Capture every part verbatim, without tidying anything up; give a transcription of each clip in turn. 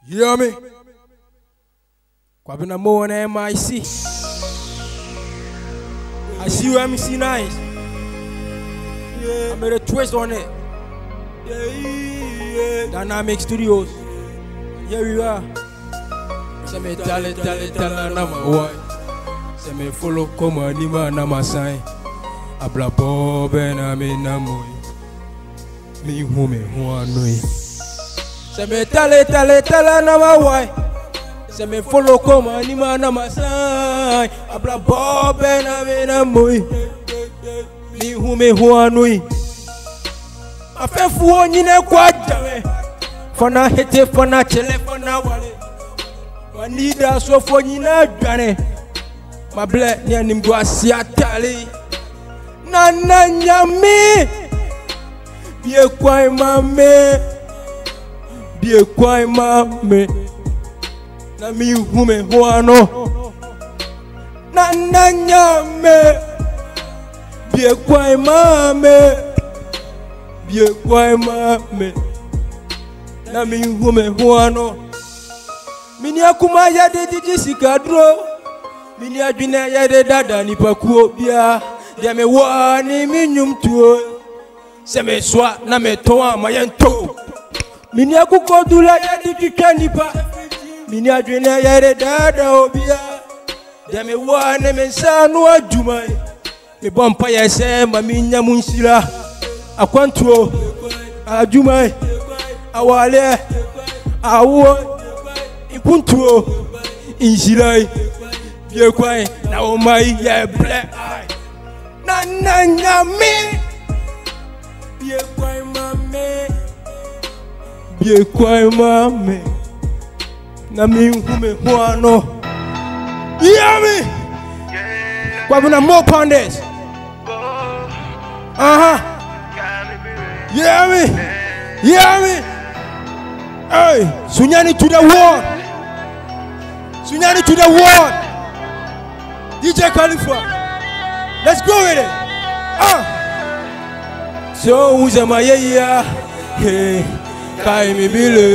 You hear me? Kwabena Moe on M I C. I see you M C nice. Yeah. I made a twist on it. Yeah, yeah. Dynamic Studios. Here we are. Say me tell it, tell it, tell it, na my wife. Say me follow come on, ni ma na my sign. Abla Bob and I mean na Moe. Me who me who I know. Say me tell it, tell it, tell it, na my wife. Say me follow come on, ni ma na my sign. Abla Bob and I mean na Moe. Me who me who I know. I feel for you na kwaja. For na hete, for na chele, for na wale. I need a so for you na gane. My blood near him go see a tally. Na na nyame. Be a quiet mame. Be a quiet mame. Na mi hume huano. Na na nyame. Be a quiet mame. Be a quiet mame. Na mi hume huano. Mini akuma ya de didi sikadro. Mini adwina ya de dada ni pakuo bia. Ya me wa ni minyum tuo. Se me swa na me toa mayento. Mini akukodula ya de twitwa nipa. Mini adwina ya de dada obia. Ya me wa ne me nsanu adwuma. Me bompa ya se ma minya munsira. Akwantuo adwuma. Awale awo Puntuo in July, be quiet now, my yeah, black eye. Na na na me, be quiet, mammy, be quiet, mammy. Na me who me who you hear me? Kwabena Moe on this. Uh huh. You hear me? You hear me? Hey, Sunyani to the world. Sunyani to the world. D J Khalifa. Let's go with it. Ah. So who's a my yeah? Hey, kai mi bile.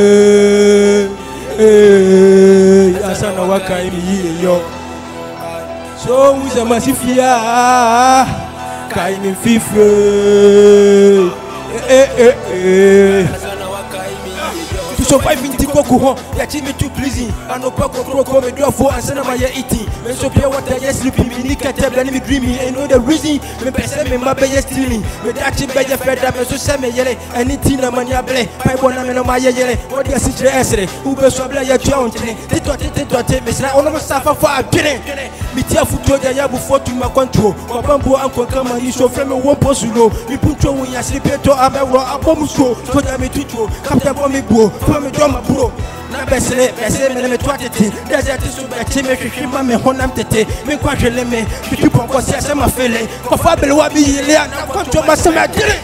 Hey, asana wa kai mi yo. So who's a masifia? Kai mi fifre. Eh eh eh. Survive in Tikoku, that me too pleasing. I know Paco Croco, me do for and send my eating. When so pure water, yes, sleeping, me nick at table, and me dreaming. And know the reason, me best me my bay stealing. Me that you better fed up, and so send me yellow, and eating a mania play. I want to know my yellow, what your sister essay, who best swabble your joint. They thought it to take me, I want to suffer for a dinner. Me tell food to the yabu for to my control. My bamboo uncle come and you show from a one post to know. Me put you when you sleep to a barrel, a bomb so, to the me to you, Captain Bommy Bro. Me drama bro na besele besele me me twatete desert so be chime hwehwe me honam tete me kwahwele me twitu poko se se ma fele ko fabele wa bi yele na kwanto ma se ma dire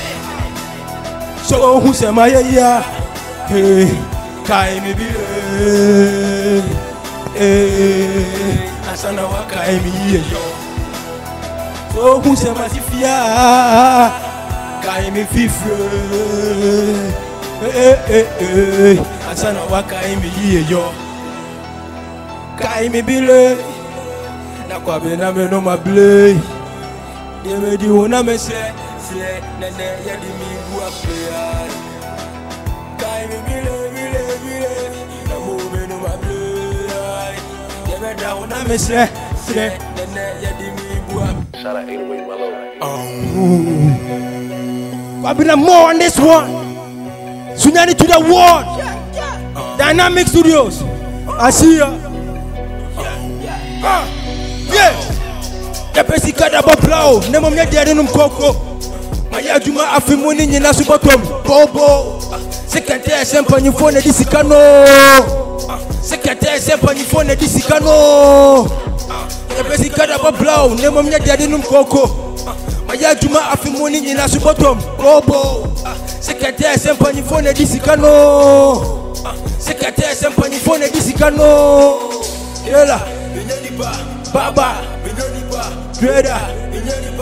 so who se ma ya hey kai me bi eh asana wa kai mi yo so who se ma sifia kai me fifre eh eh eh asana waka imi ye yo kai mi bile na Kwabena me no ma ble ye me di wona me se se na na ya di mi bu afia kai mi bile bile bile na mo me no ma ble ye me da wona me se se na na ya di mi bu afia shout out eight oh eight my lord. Kwabena Moe on this one. Sunyani to the world. Yeah, yeah. Uh, Dynamic Studios. I see ya. Yeah. Uh, yeah. The basic card about plow. Nemo me dead in Coco. My Yajuma Afimuni in Nasubatom. Bobo. Secretary Sempany phone at Disicano. Secretary Sempany phone at Disicano. The basic card about plow. Nemo me dead in Coco. My Yajuma Afimuni in Nasubatom. Bobo. Secretary Sempany phone at Disicano. Secretary Sempany phone at Disicano. Yela, Baba, Greda,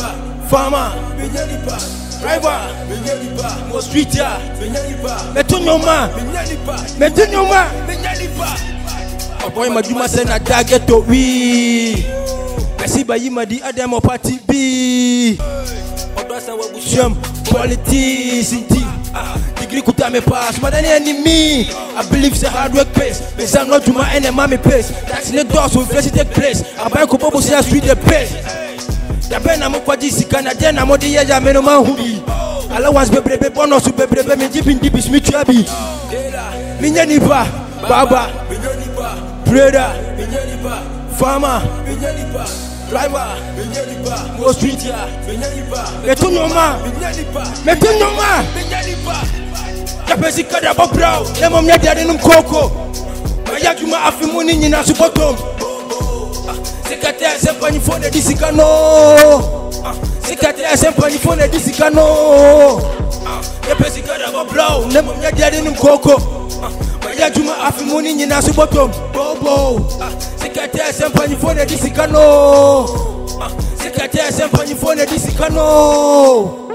farmer, driver, go street ya. Metunyoma, metunyoma. Oh boy, Maduma say na target to we. Kasi ba yima di Adam or party B. Odwasa wa busham politics inti. Degree kuta me pass, but any enemy. I believe the hard work pays. But I'm not to my enemy me pays. That's the doors will face take place. I buy Kobo say street the place. The Ben I'm kwaji sikana den I'm odi ya meno man hudi. Allowance be brebe bonus be brebe me jipin dibi smith abi. Minya nipa baba trader farmer driver go street ya. Metunyoma metunyoma kapesi kada bobro lemom nya dia denum koko ayakuma afimuni nyina subotom secrétaire sempani fone disikano secrétaire sempani fone disikano kapesi kada bobro lemom nya dia denum koko ayakuma afimuni nyina subotom bobo secrétaire sempani fone disikano secrétaire sempani fone disikano